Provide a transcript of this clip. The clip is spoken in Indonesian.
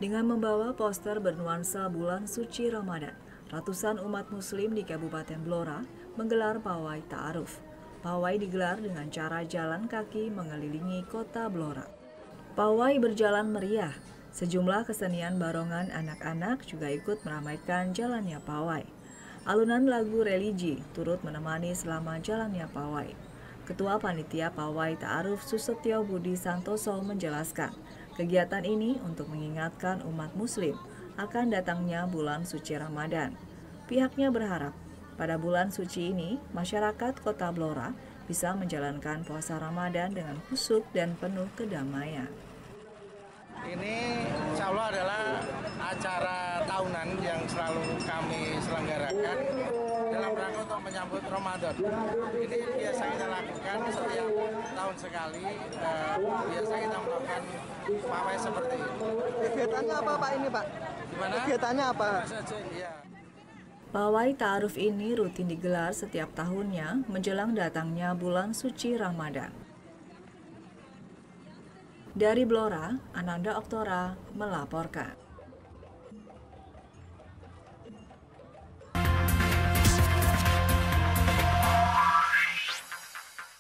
Dengan membawa poster bernuansa bulan suci Ramadan, ratusan umat muslim di Kabupaten Blora menggelar pawai ta'aruf. Pawai digelar dengan cara jalan kaki mengelilingi kota Blora. Pawai berjalan meriah. Sejumlah kesenian barongan anak-anak juga ikut meramaikan jalannya pawai. Alunan lagu religi turut menemani selama jalannya pawai. Ketua Panitia Pawai Ta'aruf Susetyo Budi Santoso menjelaskan, kegiatan ini untuk mengingatkan umat muslim akan datangnya bulan suci Ramadan. Pihaknya berharap pada bulan suci ini, masyarakat Kota Blora bisa menjalankan puasa Ramadan dengan khusyuk dan penuh kedamaian. Ini insya Allah adalah acara tahunan yang selalu kami selenggarakan dalam rangka untuk menyambut Ramadan. Ini biasa kita lakukan setiap tahun sekali, biasa kita melakukan pawai seperti ini. Kegiatannya apa Pak ini Pak? Gimana? Kegiatannya apa? Iya. Pawai ta'aruf ini rutin digelar setiap tahunnya menjelang datangnya bulan suci Ramadan. Dari Blora, Ananda Oktora melaporkan.